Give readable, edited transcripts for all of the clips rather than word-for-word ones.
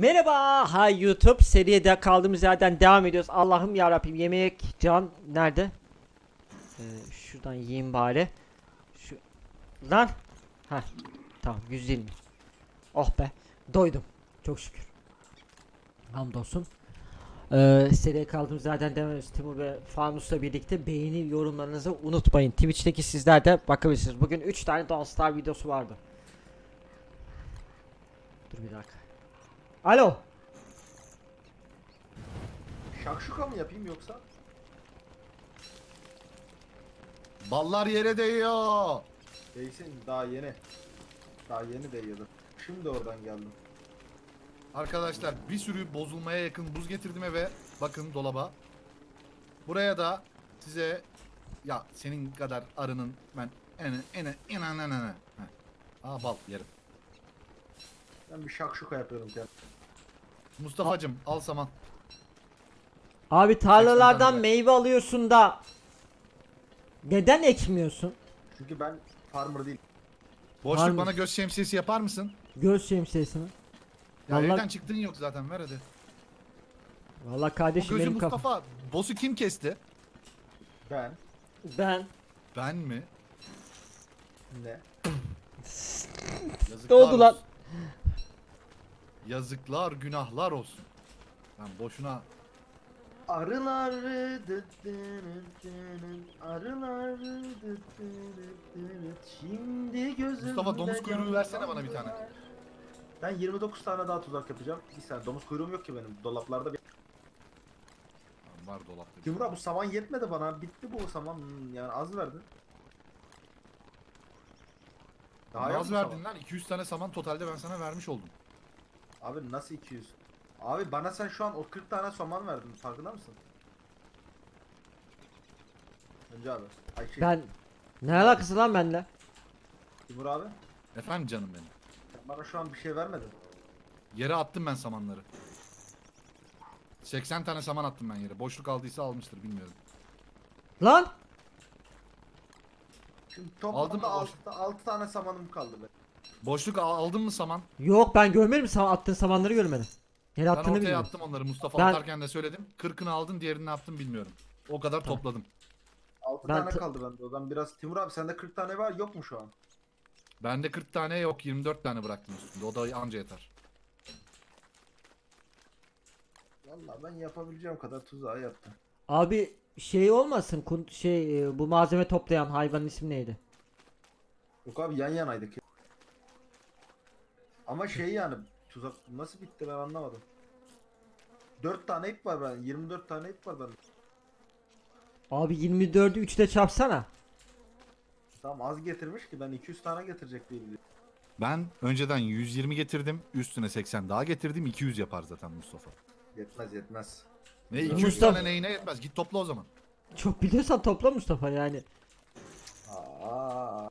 Merhaba, hay YouTube seriye de kaldığımız yerden devam ediyoruz. Allah'ım ya Rabbim, yemek can nerede? Şuradan yiyeyim bari. Şu lan. Ha, tamam 120. Oh be, doydum. Çok şükür. Hamdolsun. Seriye kaldığımız yerden devam ediyoruz. Timur ve Fanus'la birlikte beğeni yorumlarınızı unutmayın. Twitch'teki sizler de bakabilirsiniz. Bugün 3 tane Don't Starve videosu vardı. Dur bir dakika. Alo. Şakşuka mı yapayım yoksa? Ballar yere değiyor. Değilsin daha yeni. Daha yeni değiyordu. Şimdi oradan geldim. Arkadaşlar bir sürü bozulmaya yakın buz getirdim eve. Bakın dolaba. Buraya da size ya senin kadar arının ben ene. Aa bal yerim. Ben bir şakşuka yapıyorum kendim. Mustafa'cım al saman. Abi tarlalardan tane meyve alıyorsun da neden ekmiyorsun? Çünkü ben farmer değilim. Boşluk Var mı? bana göz şemsiyesi yapar mısın? Göz şemsiyesini. Ya Vallahi- evden çıktığın yok zaten ver hadi. Vallahi O kardeşim gözü benim kafam. Mustafa boss'u kim kesti? Ben Ben. Ben mi? ne? Yazıklar Ne oldu lan? olsun. Yazıklar günahlar olsun. Ben boşuna Arılar arılar şimdi gözümde Mustafa, domuz kuyruğu versene bana bir tane. canlanlar. Ben 29 tane daha tuzak yapacağım. Bir saniye domuz kuyruğum yok ki benim dolaplarda. var dolapta. Cumhur'a bu saman yetmedi bana. Bitti bu saman. Yani az verdin. Daha yok Az mu verdin saman? lan 200 tane saman totalde ben sana vermiş oldum. Abi nasıl 200? Abi bana sen şu an o 40 tane saman verdin. Farkında mısın? Önce abi. Ayşe. Ben. Ne alakası lan benimle? Timur abi. Efendim canım benim. Sen bana şu an bir şey vermedin. Yere attım ben samanları. 80 tane saman attım ben yere. Boşluk aldıysa almıştır bilmiyorum. Lan. Şimdi Aldın toplamda mı 6 tane samanım kaldı be. Boşluk aldın mı saman? Yok, ben görmedim, attığın samanları görmedim. Nereye Ben attığını ortaya bilmiyorum. attım onları. Mustafa Ben- atarken de söyledim. 40'ını aldın, diğerini ne yaptın bilmiyorum. O kadar Tamam. topladım. 6 Ben tane kaldı bende. O zaman biraz Timur abi sende 40 tane var yok mu şu an? Bende 40 tane yok, 24 tane bıraktım üstünde. O da anca yeter. Vallahi ben yapabileceğim kadar tuzağı yaptım. Abi şey olmasın, bu malzeme toplayan hayvanın ismi neydi? Yok abi yan yanaydık ya. Ama şey yani tuzak nasıl bitti ben anlamadım. 4 tane ip var ben. 24 tane ip var bende. Abi 24'ü 3'te çarpsana. Tamam az getirmiş ki ben 200 tane getirecek diye biliyorum. Ben önceden 120 getirdim. Üstüne 80 daha getirdim. 200 yapar zaten Mustafa. Yetmez yetmez. Ne 200 Mustafa- tane neyine yetmez. Git topla o zaman. Çok biliyorsan topla Mustafa yani. Aa.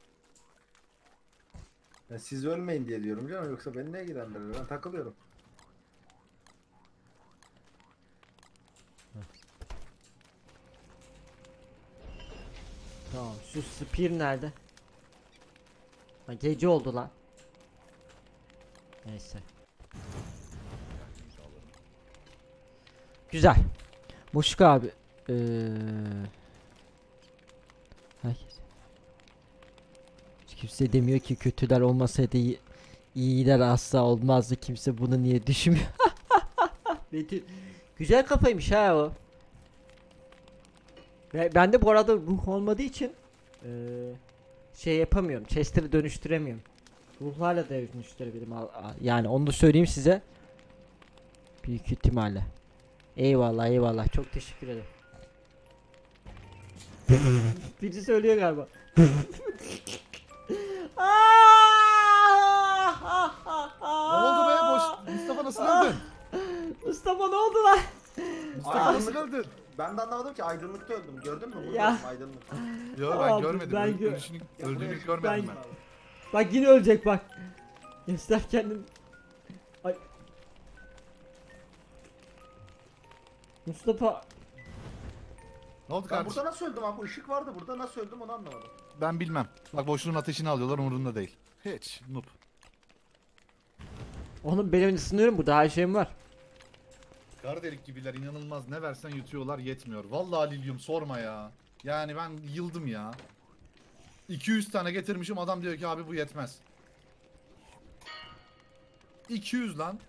Ben siz ölmeyin diye diyorum canım yoksa beni ne ilgilendirir ben takılıyorum. Tamam, şu spear nerede? Ha, gece oldu lan. Neyse. Güzel. Boşluk abi. Herkes. Hiç kimse demiyor ki kötüler olmasaydı iyiler asla olmazdı. Kimse bunu niye düşünmüyor? Betül. Güzel kafaymış ha o. Ben de bu arada ruh olmadığı için şey yapamıyorum. Chester'ı dönüştüremiyorum. Ruhlarla da dönüştürebilirim. Yani onu da söyleyeyim size. Büyük ihtimalle. Eyvallah eyvallah. Çok teşekkür ederim. Birisi söylüyor galiba. Ne oldu be boş? Mustafa nasıl öldün? Mustafa ne oldu lan? Mustafa nasıl öldün? Ben de anlamadım ki aydınlıkta öldüm gördün mü? Burada Ya. öldüm, aydınlık. Yok ben Abi, görmedim. ben gö- Öldüğünü görmedim ben. Bak yine ölecek bak. Göster kendini. Ay. Mustafa. Ne oldu Ben kardeşim? burada nasıl öldüm abi? Işık vardı burada nasıl öldüm onu anlamadım. Ben bilmem. Bak boşluğun ateşini alıyorlar umurunda değil. Hiç noob. Oğlum benim sınırım burada, her şeyim var. Kara delik gibiler inanılmaz. Ne versen yutuyorlar, yetmiyor. Vallahi Lilyum sorma ya. Yani ben yıldım ya. 200 tane getirmişim, adam diyor ki abi bu yetmez. 200 lan.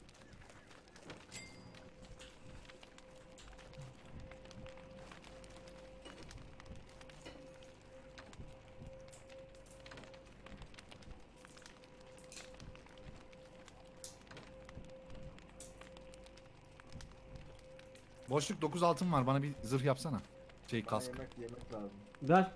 Boşluk 9 altın var. Bana bir zırh yapsana. Şey Bana kask. yemek lazım. Ver.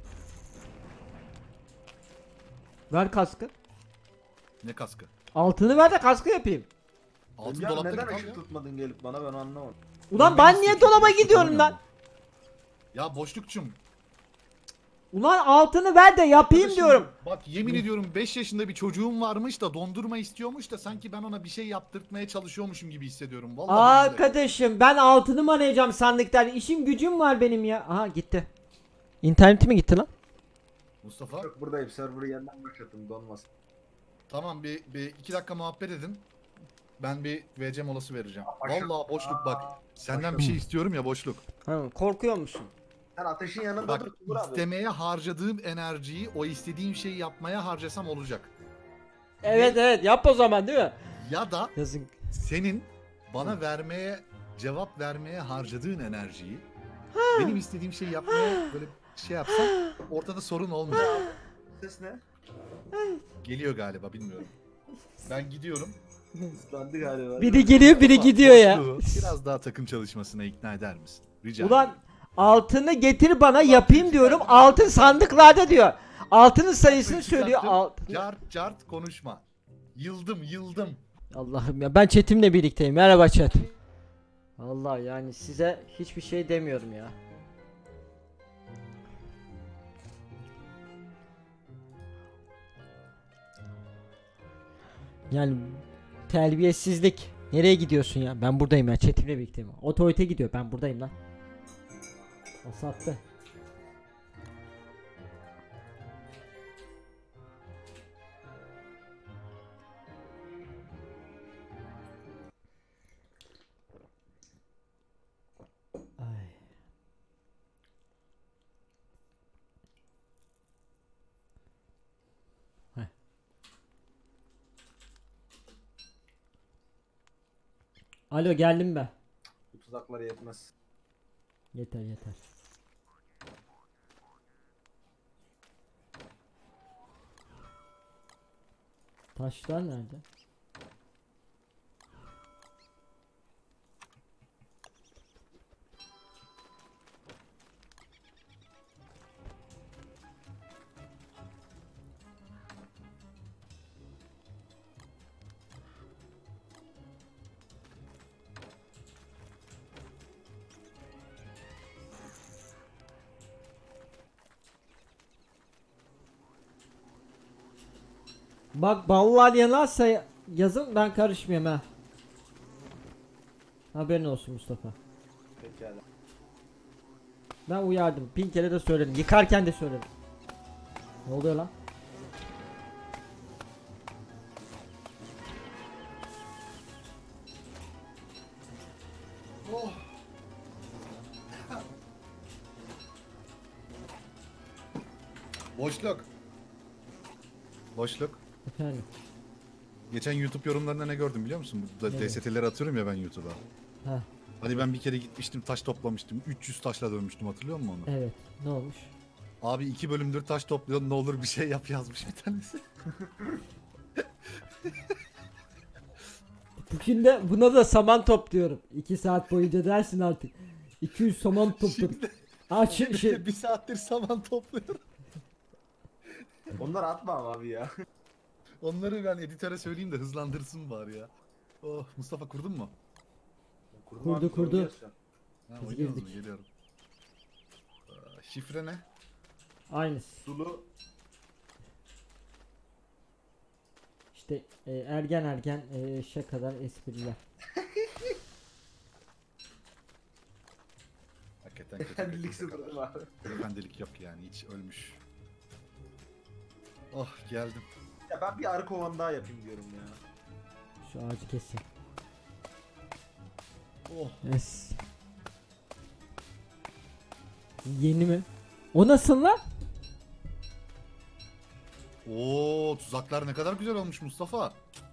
Ver kaskı. Ne kaskı? Altını ver de kaskı yapayım. Altın Ya dolapta neden kalıyor. ışık tutmadın gelip bana, ben anlamadım. Ulan Ben ben niye istiyorum, dolaba ışık gidiyorum tutamıyorum lan? Ya boşlukçum. Ulan altını ver de yapayım Arkadaşım, diyorum. Bak yemin ediyorum 5 yaşında bir çocuğum varmış da dondurma istiyormuş da sanki ben ona bir şey yaptırtmaya çalışıyormuşum gibi hissediyorum. Vallahi billahi. Arkadaşım ben altını mı arayacağım sandıktan? İşim gücüm var benim ya. Aha gitti. İnterneti mi gitti lan? Mustafa Yok buradayım, server'ı yeniden başlattım, donmasın. tamam bir 2 dakika muhabbet edin. Ben bir VC molası vereceğim. Aşağı- Vallahi boşluk bak. Senden bir şey istiyorum ya boşluk. Ha, korkuyor musun? Sen ateşin yanında Bak dur Timur abi. istemeye harcadığım enerjiyi o istediğim şeyi yapmaya harcasam olacak. Evet evet yap o zaman değil mi? Ya da Yazın. senin bana vermeye, cevap vermeye harcadığın enerjiyi benim istediğim şeyi yapmaya böyle şey yapsam ortada sorun olmayacak. Ses ne? Geliyor galiba bilmiyorum. Ben gidiyorum. Islandı galiba. Biri geliyor biri gidiyor ya. Boşluğu biraz daha takım çalışmasına ikna eder misin? Rica Ulan ederim. altını getir bana yapayım diyorum. Altın sandıklarda diyor. Altının sayısını Çıkarttım. söylüyor. Cart cart konuşma. Yıldım. Allah'ım ya ben chatimle birlikteyim. Merhaba chat. Allah yani size hiçbir şey demiyorum ya. Yani terbiyesizlik. Nereye gidiyorsun ya? Ben buradayım ya. Chatimle birlikteyim. O tuvalete gidiyor. Ben buradayım lan. O sattı. Ay. Heh. Alo geldim ben. Bu tuzaklar yetmez. Yeter yeter. Taşlar nerede? Bak ballar yanarsa yazın ben karışmıyorum ha. Haberin olsun Mustafa. Pekala. Ben uyardım. Bin kere de söyledim. Yıkarken de söyledim. Ne oluyor lan? Oh. Boşluk. Boşluk. Efendim. Geçen YouTube yorumlarında ne gördüm biliyor musun? Burada Evet. DST'leri atıyorum ya ben YouTube'a. Ha Hani ben bir kere gitmiştim taş toplamıştım. 300 taşla dönmüştüm hatırlıyor musun onu? evet. Ne olmuş? Abi 2 bölümdür taş topluyorsun ne olur bir şey yap yazmış bir tanesi. Bugün de buna da saman topluyorum. 2 saat boyunca dersin artık. 200 saman topladım. Şimdi, Aç şimdi şey. de bir saattir saman topluyorum. Onları atma ama abi ya. Onları ben editöre söyleyeyim de hızlandırsın bari ya. Oh Mustafa kurdun mu? Kurdu. Ha, Biz oynuyoruz mu? girdik. Geliyorum. Şifre ne? Aynısı. Sulu. İşte ergen şakalar espriler. Hakikaten Efendilik sıfırım abi. Efendilik yok yani hiç ölmüş. Oh geldim. Ya ben bir arı kovan daha yapayım diyorum ya. Şu ağacı keseyim. Oh. Yes. Yeni mi? O nasıl lan? Oo, tuzaklar ne kadar güzel olmuş Mustafa.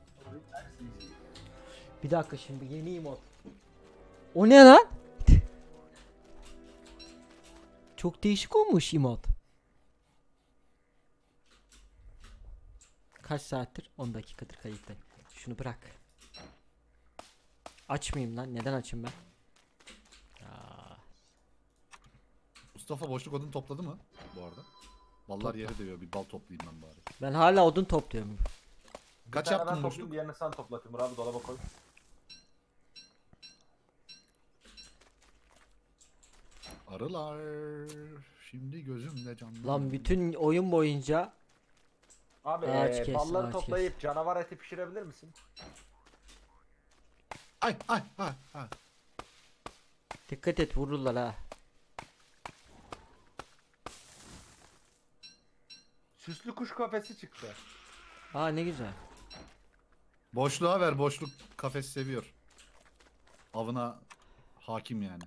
Bir dakika şimdi yeni mod. O ne lan? Çok değişik olmuş emot. Kaç saattir? 10 dakikadır kayıttayım. Şunu bırak. Açmayayım lan. Neden açayım ben? Ya. Mustafa boşluk odun topladı mı bu arada? Ballar Topla. yere değiyor, bir bal toplayayım ben bari. Ben hala odun topluyorum. Kaç Bir tane yaptın ben boşluk? toplayayım, diğerini sen topla Timur abi, dolaba koy. Arılar şimdi gözümde canlı. Lan bütün oyun boyunca Abi Ağaç kes, balları ağaç toplayıp canavar eti pişirebilir misin? Ay ay ay ay. dikkat et vururlar ha. Süslü kuş kafesi çıktı. Aa ne güzel. Boşluğa ver, boşluk kafes seviyor. Avına hakim yani.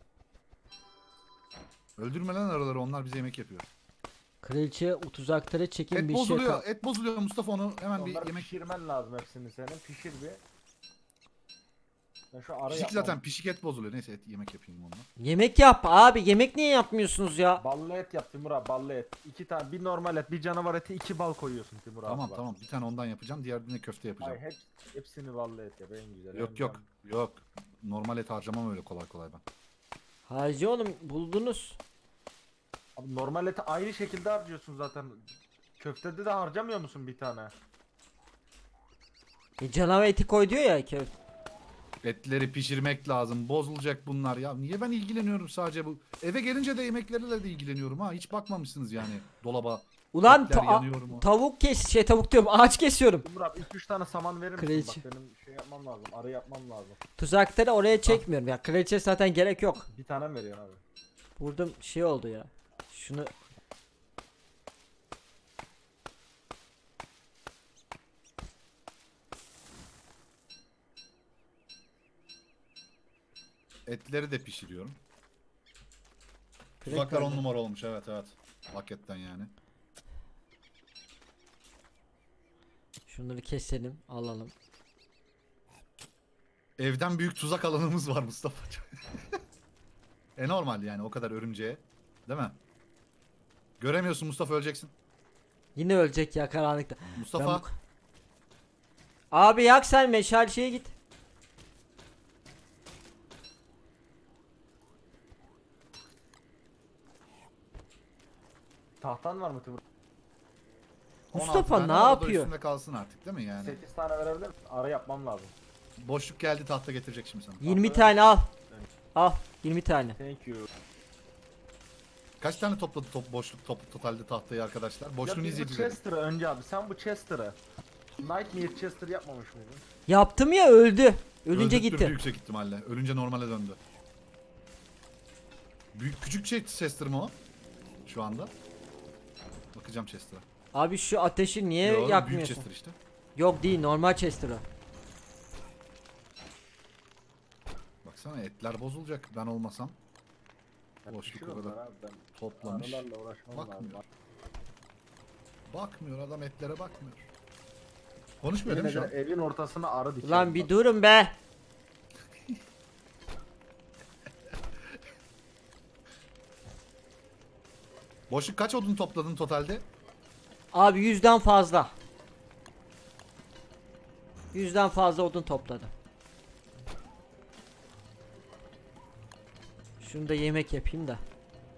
Öldürme lan arıları, onlar bize yemek yapıyor. Kraliçe tuzaklara çekin Et bir şey bozuluyor, et bozuluyor Mustafa, onu hemen bir Onları yemek. pişirmen lazım hepsini senin. Pişir bir. Ben şu arı Pişik yapmam. zaten, pişik et bozuluyor. Neyse et yemek yapayım onunla. Yemek yap abi. Yemek niye yapmıyorsunuz ya? Ballı et yap Timur abi, ballı et. 2 tane, bir normal et, bir canavar eti, 2 bal koyuyorsun Timur abi. Tamam bak. tamam, bir tane ondan yapacağım, diğerine köfte yapacağım. Hayır, hepsini ballı et yap, en güzel. Yok en yok yok. Normal et harcamam öyle kolay kolay ben. Hacı oğlum buldunuz. Abi normal eti aynı şekilde harcıyorsun zaten. Köftede de harcamıyor musun bir tane? Canavar eti koy diyor ya ki. Etleri pişirmek lazım. Bozulacak bunlar ya. Niye ben ilgileniyorum sadece bu? Eve gelince de yemeklerle de ilgileniyorum ha. Hiç bakmamışsınız yani dolaba. Ulan Etler yanıyor mu? tavuk tavuk diyorum ağaç kesiyorum. Timur abi 2-3 tane saman verir misin? Kraliçe. Bak benim şey yapmam lazım, arı yapmam lazım. Tuzakları oraya çekmiyorum ya. Kraliçe zaten gerek yok. Bir tane mi veriyorsun abi? Burada şey oldu ya. Şunu Etleri de pişiriyorum. Direkt Tuzaklar 10 öyle. numara olmuş, evet evet. Hakikaten yani. Şunları keselim, alalım. Evden büyük tuzak alanımız var Mustafa. Normal yani o kadar örümceğe. Değil mi? Göremiyorsun Mustafa, öleceksin. Yine ölecek ya karanlıkta. Mustafa Ben abi yak sen meşal şeye git. Tahtan var mı Timur? 16 Mustafa tane ne var, o da yapıyor? üstünde kalsın artık değil mi yani? 8 tane verebilir misin? Arı yapmam lazım. Boşluk geldi, tahta getirecek şimdi sana. 20 tane al. Al 20 tane. Thank you. Kaç tane topladı boşluk totalde tahtayı arkadaşlar? Ya Boşluğunu biz bu izleyicilerim. Chester'ı önce abi, sen bu Chester'ı Nightmare Chester yapmamış mıydın? Yaptım ya öldü. Ölünce Öldürttürdü gitti. yüksek ihtimalle. Ölünce normale döndü. Büyük küçük Chester mı o? Şu anda. Bakacağım Chester'a. Abi şu ateşi niye Yo, büyük yakmıyorsun? Chester işte. Yok değil normal Chester o. Baksana etler bozulacak ben olmasam. Ya Boşluk pişir o kadar onları abi, ben toplamış. arılarla uğraşmam Bakmıyor. lazım. Bakmıyor adam, etlere bakmıyor. Konuşmuyor değil mi Yine şu de an? evin ortasına arı dikerim. Ulan bir bak. durun be. Boşluk kaç odun topladın totalde? Abi 100'den fazla. 100'den fazla odun topladım. Şunu da yemek yapayım da.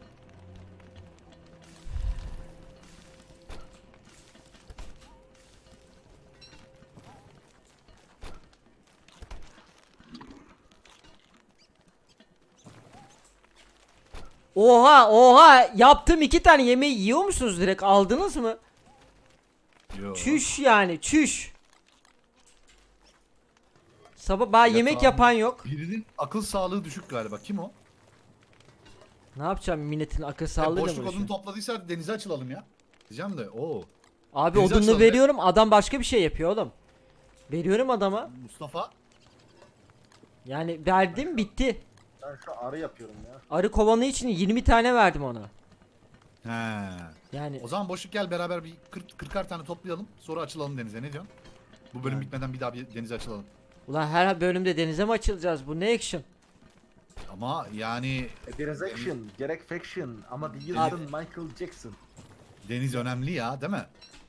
Oha oha yaptım 2 tane yemeği yiyor musunuz direkt aldınız mı? Yo. Çüş yani çüş. Sabah bana yemek Yatağım. yapan yok. Birinin akıl sağlığı düşük galiba. Kim o? Ne yapacağım milletin akıl sağlığıyla Boşluk mı odun uğraşıyorum? topladıysa hadi denize açılalım ya. Diyeceğim de o. Abi Denize odunu açılalım be. veriyorum adam başka bir şey yapıyor oğlum. Veriyorum adama. Mustafa. Yani verdim bitti. Ben şu arı yapıyorum ya. Arı kovanı için 20 tane verdim ona. He. Yani O zaman boşluk gel beraber bir 40'ar tane toplayalım. Sonra açılalım denize. Ne diyorsun? Bu bölüm bitmeden bir daha bir denize açılalım. ulan her bölümde denize mi açılacağız? Bu ne action? Ama yani Biraz action, gerek faction ama değilsin Abi. Michael Jackson. deniz önemli ya, değil mi?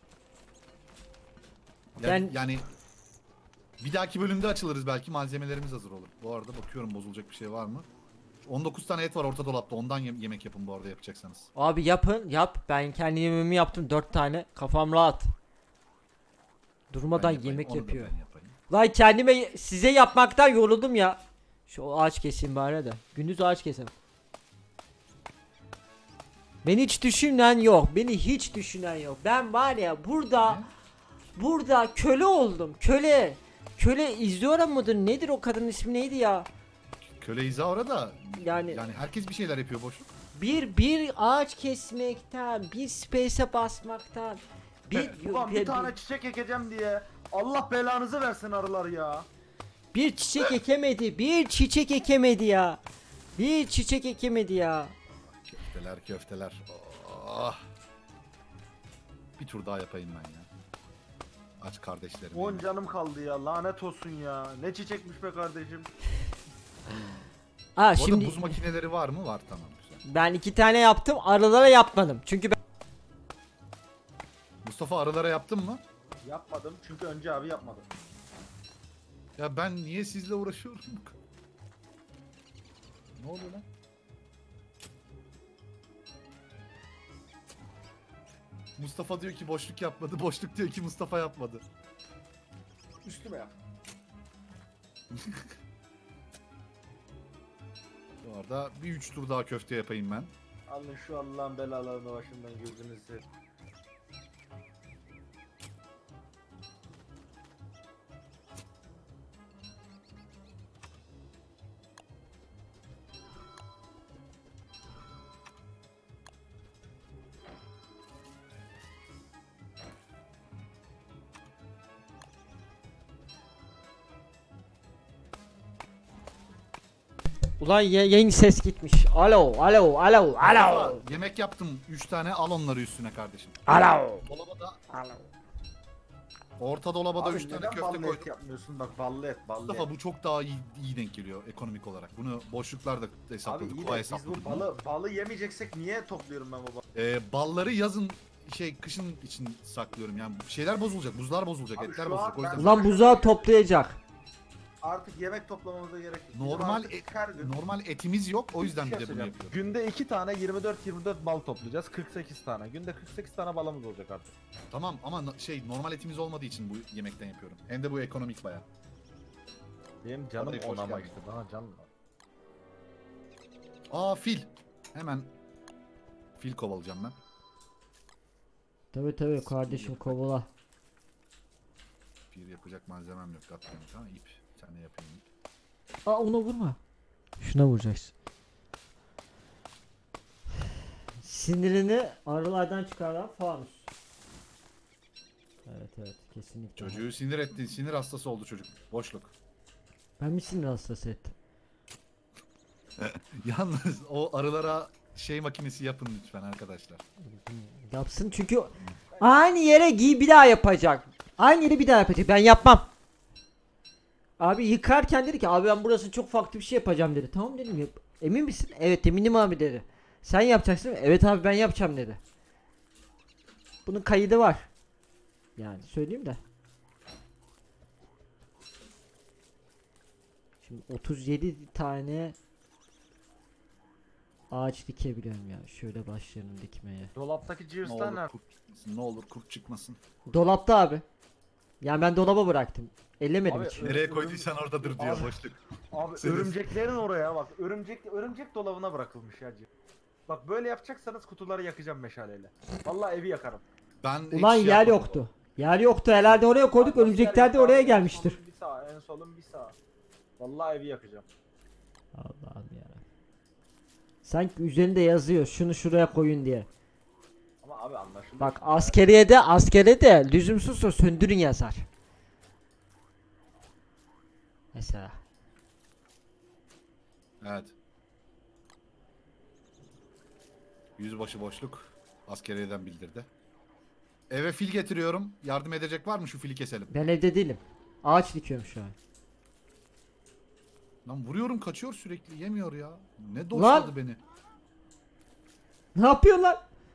Yani bir dahaki bölümde açılırız belki, malzemelerimiz hazır olur. Bu arada bakıyorum bozulacak bir şey var mı? 19 tane et var orta dolapta. Ondan yemek yapın bu arada yapacaksanız. Abi yap. Ben kendi yemeğimi yaptım 4 tane. Kafam rahat. Durmadan Ben yapayım, yemek onu da yapıyor. ben yapayım. Lan kendime size yapmaktan yoruldum ya. Şu ağaç keseyim bari de. Gündüz ağaç keselim. Beni hiç düşünen yok. Beni hiç düşünen yok. Ben var ya burada köle oldum. Köle. Köle izliyorum mudur? Nedir o kadının ismi neydi ya? Köle İzaura da Yani herkes bir şeyler yapıyor boşluk. bir ağaç kesmekten, bir space'e basmaktan, Ulan bir tane çiçek ekeceğim diye Allah belanızı versin arılar ya. bir çiçek ekemedi. Bir çiçek ekemedi ya. Bir çiçek ekemedi ya. Köfteler. Oh. Bir tur daha yapayım ben ya. Aç kardeşlerim. 10 canım kaldı ya, lanet olsun ya. Ne çiçekmiş be kardeşim. Bu arada Şimdi buz makineleri var mı? Var, tamam, güzel. ben 2 tane yaptım. Arılara yapmadım. Çünkü ben Mustafa arılara yaptın mı? Yapmadım çünkü önce abi yapmadı. Ya ben niye sizle uğraşıyorum? Ne oluyor lan? Mustafa diyor ki boşluk yapmadı. Boşluk diyor ki Mustafa yapmadı. Üstüme yap. Bu arada bir 3 tur daha köfte yapayım ben. Alın şu Allah'ın belalarını başımdan gözünüzü seveyim. ulan yayın ses gitmiş. Alo. Yemek yaptım 3 tane, al onları üstüne kardeşim. Alo. Dolaba orta dolaba da Abi 3 tane neden köfte ballı koydum. et yapmıyorsun? Bak ballı et. Mustafa bu çok daha iyi denk geliyor ekonomik olarak. Bunu boşluklarda Abi hesapladık. iyi Kolay de biz hesapladık. bu balı yemeyeceksek niye topluyorum ben baba? Balları yazın kışın için saklıyorum. Yani şeyler bozulacak, buzlar bozulacak, Abi etler şu bozulacak. O an yüzden Ulan buzağı toplayacak. Artık yemek toplamamıza gerek yok. Bizim normal artık her gün normal etimiz yok. O yüzden bir bir şey de bunu söyleyeceğim. yapıyorum. Günde 2 tane 24 bal toplayacağız. 48 tane. Günde 48 tane balımız olacak artık. Tamam ama normal etimiz olmadığı için bu yemekten yapıyorum. Hem de bu ekonomik baya. Benim canım Hadi, hoş onama geldin. işte. Daha can var. Aa, fil. Hemen fil kovalayacağım ben. Tabii kardeşim kovala. Bir yapacak malzemem yok. Atlıyorum, tamam, ip. Bir tane yapayım. Aa ona vurma. Şuna vuracaksın. Sinirini arılardan çıkaran fanus. Evet kesinlikle. Çocuğu sinir ettin. Sinir hastası oldu çocuk. Boşluk. Ben mi sinir hastası ettim? Yalnız o arılara makinesi yapın lütfen arkadaşlar. Yapsın çünkü aynı yere bir daha yapacak. Aynı yeri bir daha yapacak. Ben yapmam. Abi yıkarken dedi ki abi ben burası çok farklı bir şey yapacağım dedi. Tamam dedim yap. Emin misin? Evet eminim abi dedi. Sen yapacaksın. Evet abi ben yapacağım dedi. Bunun kaydı var. Yani söyleyeyim de. Şimdi 37 tane ağaç dikebiliyorum ya. Şöyle başlayalım dikmeye. Dolaptaki Ne Gears'lar olur nerede? kurt çıkmasın. Ne olur kurt çıkmasın. Dolapta abi. Yani ben dolaba bıraktım. Ellemedim Abi, hiç. Nereye koyduysan oradadır diyor Abi. boşluk. Abi Senin- örümceklerin oraya bak. Örümcek dolabına bırakılmış ya. Bak böyle yapacaksanız kutuları yakacağım meşaleyle. Vallahi evi yakarım. Ben hiç Ulan yer yapmadım. yoktu. Yer yoktu herhalde oraya koyduk. Abi, Örümcekler de en oraya solun gelmiştir. bir sağ, en solun bir sağ. Vallahi evi yakacağım. Allah'ım ya. Sanki üzerinde yazıyor şunu şuraya koyun diye. Ama abi anlaşılıyor. Bak şimdi. askere de lüzumsuzsa söndürün yazar. Mesela. Evet. Yüzbaşı boşluk. Askeriyeden bildirdi. Eve fil getiriyorum. Yardım edecek var mı? Şu fili keselim. Ben evde değilim. Ağaç dikiyorum şu an. Lan vuruyorum kaçıyor sürekli. Yemiyor ya. Ne Lan! doşladı beni. Ne yapıyorlar?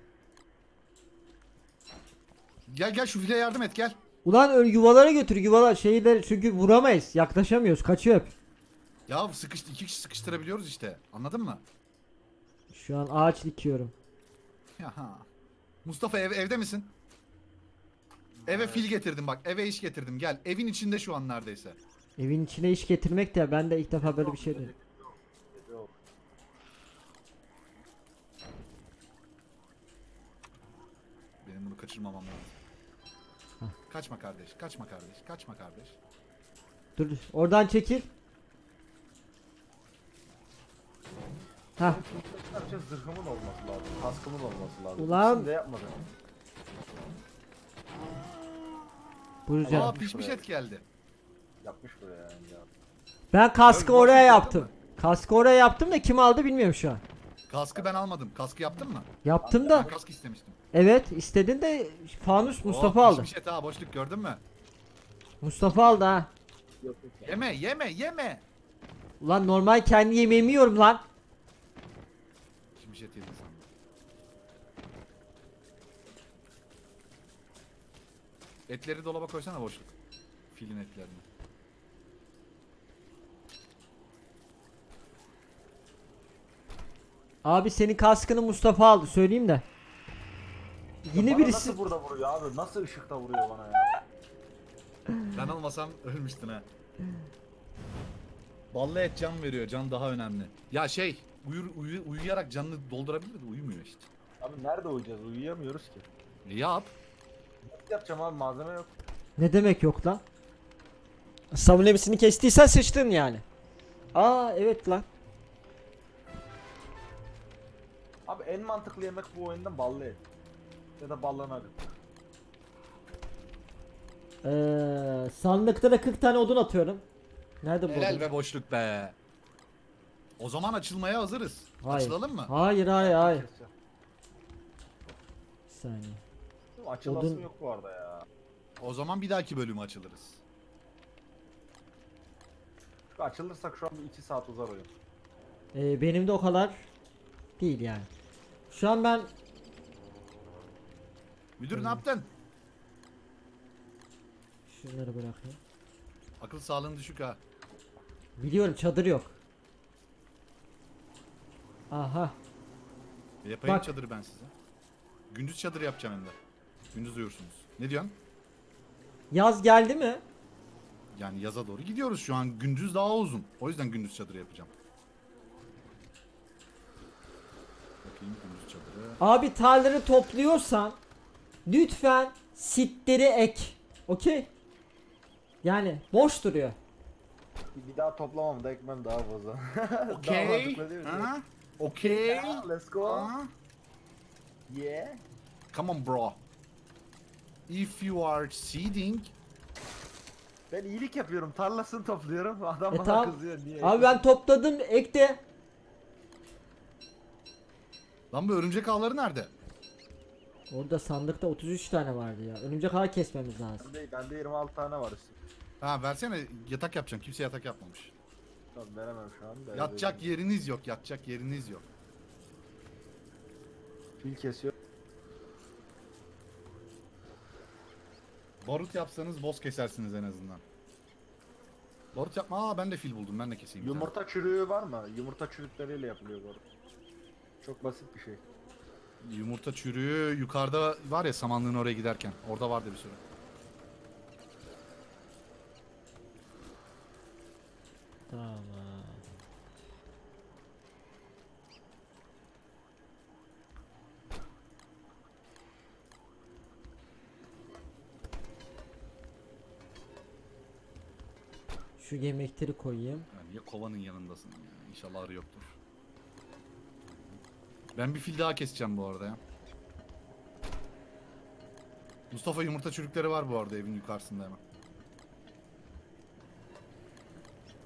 Gel gel şu file yardım et gel. Ulan yuvalara götür, yuvalar şeyleri, çünkü vuramayız. Yaklaşamıyoruz. Kaçıyor hep. Ya iki kişi sıkıştırabiliyoruz işte. Anladın mı? Şu an ağaç dikiyorum. Ya. Mustafa evde misin? Eve fil getirdim bak. Eve iş getirdim. Gel. Evin içinde şu an neredeyse. Evin içine iş getirmek de ben de ilk defa böyle bir şey duydum. Yok. Benim bunu kaçırmamam lazım. Kaçma kardeş. Kaçma kardeş. Kaçma kardeş. Dur, oradan çekil. Hah. Sadece zırhımın olması lazım. Kaskımın olması lazım. Ulan! İkisini de yapmadım. Buyur Aa canım. pişmiş et geldi. Yapmış buraya yani ya. Ben kaskı Ya, oraya boşluk yaptım. yaptın Kaskı oraya yaptım da kim aldı bilmiyorum şu an. Kaskı ben almadım. Kaskı yaptın mı? Yaptım Ben da. kask istemiştim. Evet, istedin de fanus Mustafa Oo, aldı. Pişmiş et ha boşluk gördün mü? Mustafa aldı ha. Yok yok. Yeme yeme yeme. Ulan normal kendi yemeğimi yiyorum lan. Pişmiş et yedin sandım. Etleri dolaba koysana boşluk. Filin etlerini. Abi senin kaskını Mustafa aldı, söyleyeyim de. Yine Bana birisi nasıl burada vuruyor abi? Nasıl ışıkta vuruyor bana ya? Ben almasam ölmüştün ha. Ballı et can veriyor. Can daha önemli. Ya şey uyuyarak canını doldurabilir de uyumuyor işte. Abi nerede uyuyacağız? Uyuyamıyoruz ki. Yap. Nasıl yapacağım abi? Malzeme yok. ne demek yok lan? Savunemisini kestiysen sıçtın yani. Aa evet lan. Abi en mantıklı yemek bu oyunda ballı et. Ya da ballanadı. Sandıkta da 40 tane odun atıyorum. Nerede bu Helal odun? ve boşluk be. O zaman açılmaya hazırız. Hayır. Açılalım mı? Hayır hayır hayır. Keseceğim. Bir saniye. Açılasım Odun- yok bu arada ya. O zaman bir dahaki bölümü açılırız. Çünkü açılırsak şu an bir 2 saat uzar oyun. Benim de o kadar değil yani. Şu an ben Müdür ne yaptın? şunları bırakayım. Akıl sağlığın düşük ha. Biliyorum, çadır yok. Aha. Yapayım Bak. çadırı ben size. Gündüz çadır yapacağım hem de. Gündüz uyursunuz. Ne diyorsun? Yaz geldi mi? Yani yaza doğru gidiyoruz şu an. Gündüz daha uzun. O yüzden gündüz çadırı yapacağım. Bakayım gündüz çadırı. Abi tarlaları topluyorsan lütfen sitleri ek. Okey? Yani boş duruyor. Bir daha toplamam da ekmem daha fazla. Daha Okey. mantıklı değil mi? Ha? Okey. Yeah, let's go. Ha? Yeah. Come on bro. If you are seeding. Ben iyilik yapıyorum. Tarlasını topluyorum. Adam bana Tamam. kızıyor. Niye? Abi ben topladım, ek de. Lan bu örümcek ağları nerede? Orada sandıkta 33 tane vardı ya. Örümcek ağı kesmemiz lazım. Bende 26 tane var üstü. Ha versene yatak yapacağım. Kimse yatak yapmamış. Tamam veremem şu an. da Yatacak vereyim. yeriniz yok. Yatacak yeriniz yok. Fil kesiyor. Barut yapsanız boz kesersiniz en azından. Barut yapma. Aa ben de fil buldum. Ben de keseyim. bir tane. Yumurta çürüğü var mı? Yumurta çürükleriyle yapılıyor bu arada. Çok basit bir şey. Yumurta çürüğü yukarıda var ya samanlığın oraya giderken. Orada vardı bir sürü. Tamam. Şu yemekleri koyayım. Yani ya kovanın yanındasın ya. İnşallah arı yoktur. Ben bir fil daha keseceğim bu arada ya. Mustafa yumurta çürükleri var bu arada evin yukarısında hemen.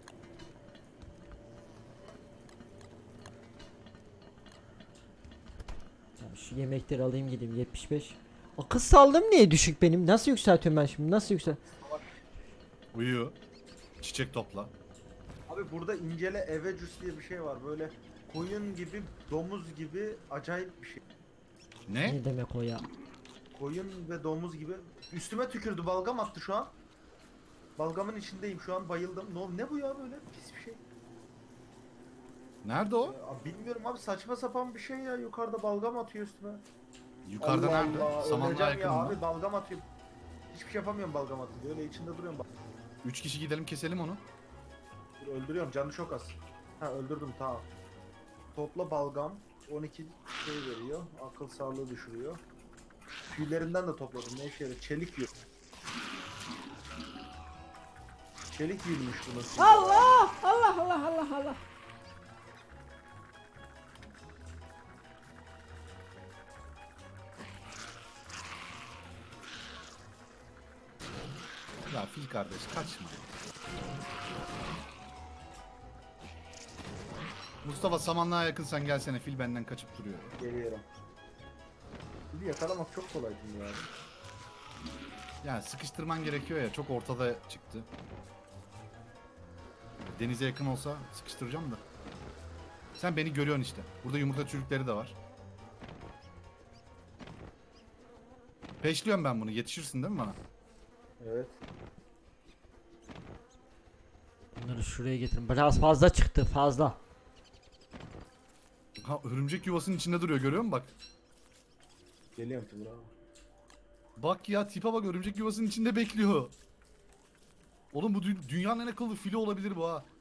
Şu yemekleri alayım gideyim 75. Akıl sağlığım niye düşük benim? Nasıl yükseltiyorum ben şimdi? Nasıl yüksel? Uyu. Çiçek topla. Abi burada incele evecüs diye bir şey var. Böyle koyun gibi, domuz gibi acayip bir şey. Ne? Ne demek o ya? Koyun ve domuz gibi. Üstüme tükürdü, balgam attı şu an. Balgamın içindeyim şu an, bayıldım. Ne bu ya böyle pis bir şey. Nerede o? Abi bilmiyorum abi, saçma sapan bir şey ya, yukarıda balgam atıyor üstüme. Yukarıda Allah nerede? Allah, Samanlığa öleceğim yakın ya mı? abi, balgam atıyor. Hiçbir şey yapamıyorum balgam atınca, öyle içinde duruyorum bak. 3 kişi gidelim keselim onu. Dur, öldürüyorum, canı çok az. Ha, öldürdüm, tamam. Topla balgam 12 şey veriyor, akıl sağlığı düşürüyor. Tüylerinden de topladım, ne işe yarıyor? Çelik yiyor. Çelik yiyilmiş bunun. Allah! Allah Allah Allah Allah. Ya fil kardeş kaçma. Mustafa samanlığa yakın sen gelsene, fil benden kaçıp duruyor. Geliyorum. Bir yakalamak çok kolay değil ya. Yani sıkıştırman gerekiyor ya, çok ortada çıktı. Denize yakın olsa sıkıştıracağım da. Sen beni görüyorsun işte. Burada yumurta çürükleri de var. Peşliyorum ben bunu. Yetişirsin değil mi bana? Evet. Bunları şuraya getirin. Biraz fazla çıktı, fazla. Ha, örümcek yuvasının içinde duruyor, görüyor musun bak? Geliyorum Timur abi. Bak ya, tipe bak, örümcek yuvasının içinde bekliyor. Oğlum bu dünyanın en akıllı fili olabilir bu ha.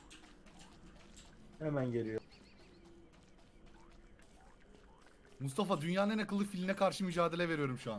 Hemen geliyor. Mustafa, dünyanın en akıllı filine karşı mücadele veriyorum şu an.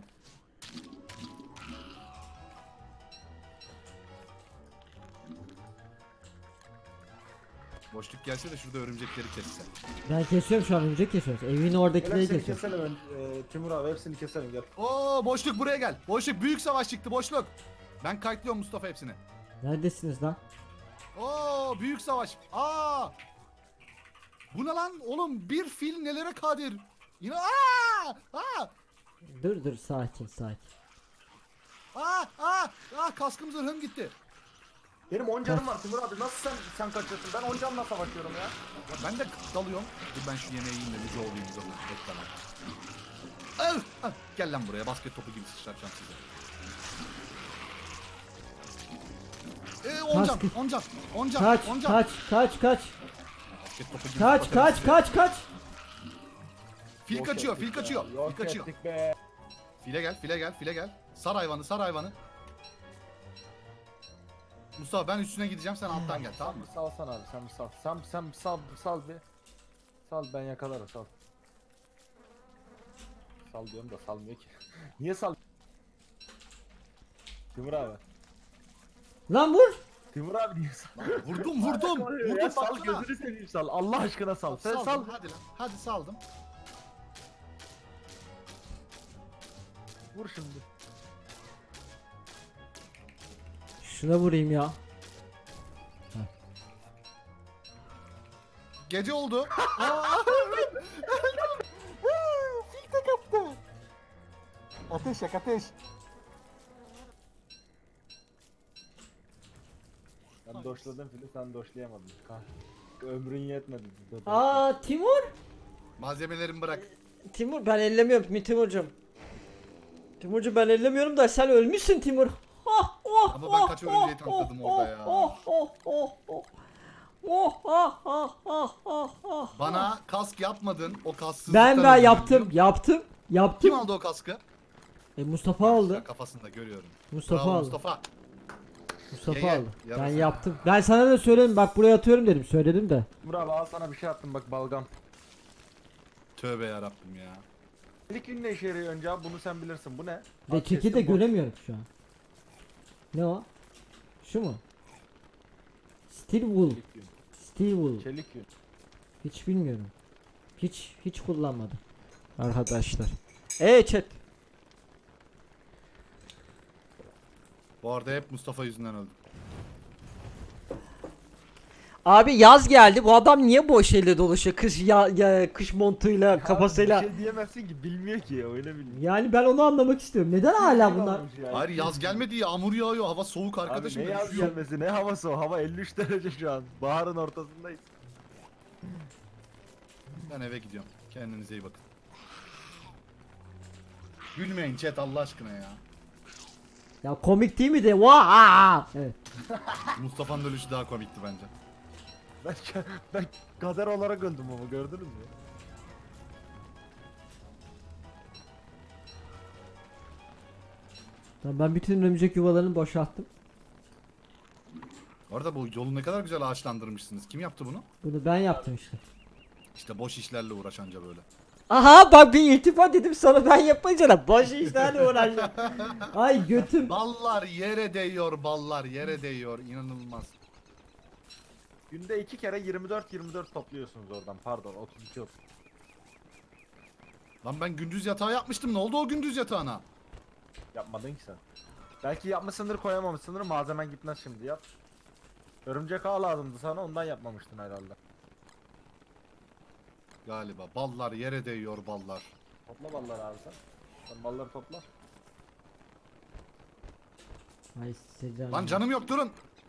Boşluk gelse de şurada örümcekleri kesse. Ben kesiyorum şu an, örümcek kesiyoruz. Evin oradakileri Gel hepsini kesiyorum. keselim Timur abi, hepsini keselim gel. Oo, boşluk buraya gel. Boşluk, büyük savaş çıktı boşluk. Ben kayıtlıyorum Mustafa hepsini. Neredesiniz lan? Oo, büyük savaş. Aa! Bu ne lan? Oğlum bir fil nelere kadir? Yine Dur sakin sakin. kaskım zırhım gitti. Benim 10 canım var Timur abi, nasıl sen kaçıyorsun? Ben 10 canla savaşıyorum ya. Ya ben de dalıyorum. Dur ben şu yemeği yiyeyim de müze olayım müze olayım. Bekle lan. Gel lan buraya, basket topu gibi sıçratacağım size. 10 can, Kaskı- 10 can, 10 can, Kaç 10 can. kaç. Basket topu gibi Kaç sıçratırım size. kaç. Fil Yok kaçıyor, ettik fil kaçıyor, be, yok fil kaçıyor. ettik be. File gel. Sar hayvanı, sar hayvanı. Mustafa ben üstüne gideceğim, sen alttan gel, tamam Sen mı? bir salsana abi, sen bir sal. Sen bir sal bir. Sal, ben yakalarım, sal. Sal diyorum da salmıyor ki. Niye sal? Timur abi. Lan vur. Timur abi niye sal? Vurdum. Ya sal, baksana. gözünü seveyim sal. Allah aşkına sal. Sen Saldım, sal. hadi lan. Hadi saldım. Vur şimdi. Şuna vurayım ya. Gece oldu. Fil de kaptı. Ateş yak, ateş. Ben doşladım fili, sen doşlayamadın. Ömrün yetmedi. Aa Timur. Malzemelerimi bırak. Timur ben ellemiyorum mi Timurcum? Timurcu ben ellemiyorum da sen ölmüşsün Timur. Ama ben kaç örümceği tankladım orada ya. Bana kask yapmadın, o kasksızlıktan Ben öldürdün, yaptım. Kim aldı o kaskı? Mustafa aldı. Ya, kafasında görüyorum. Mustafa Bravo aldı. Mustafa. Mustafa Ye, ye. aldı. Ben Yarasın. yaptım. Ben sana da söyledim. Bak buraya atıyorum dedim. Söyledim de. Timur abi al sana bir şey attım bak, balgam. Tövbe yarabbim ya. İlk gün ne işe yarıyor önce abi, bunu sen bilirsin. Bu ne? Ve Al, çeki de kestim, bu. göremiyorum şu an. Ne o? Şu mu? Steel wool. Çelik yün. Steel wool. Çelik yün. Hiç bilmiyorum. Hiç kullanmadım. Arkadaşlar. Chat. Bu arada hep Mustafa yüzünden öldüm. Abi yaz geldi. Bu adam niye boş elle dolaşıyor? Kış kış montuyla, Bir kafasıyla. şey diyemezsin ki, bilmiyor ki, öyle bilmiyor. Yani ben onu anlamak istiyorum. Neden hala bunlar? Hayır yaz gelmedi, yağmur yağıyor, hava soğuk Abi arkadaşım. ne yaz gelmesi, ne havası o, hava 53 derece şu an. Baharın ortasındayız. Ben eve gidiyorum. Kendinize iyi bakın. Gülmeyin chat Allah aşkına ya. Ya komik değil mi de? Vaa! Evet. Mustafa'nın ölüşü daha komikti bence. Ben kader olarak öldüm ama, gördünüz mü? Tamam, ben bütün örümcek yuvalarını boşalttım. Orada bu yolu ne kadar güzel ağaçlandırmışsınız. Kim yaptı bunu? Bunu ben yaptım işte. İşte boş işlerle uğraşanca böyle. Aha bak, bir iltifat dedim sana, ben yapınca da boş işlerle uğraşacağım. Ay götüm. Ballar yere değiyor, ballar yere değiyor. İnanılmaz. Günde 2 kere 24 topluyorsunuz oradan, pardon 32 olsun. Lan ben gündüz yatağı yapmıştım. Ne oldu o gündüz yatağına? Yapmadın ki sen. Belki yapmışsındır, koyamamışsındır, malzemen gitmez şimdi, yap. Örümcek ağ lazımdı sana, ondan yapmamıştın herhalde. Galiba. Ballar yere değiyor, ballar. Topla balları abi sen. Sen balları topla. Ay Secan. Lan canım yok, durun.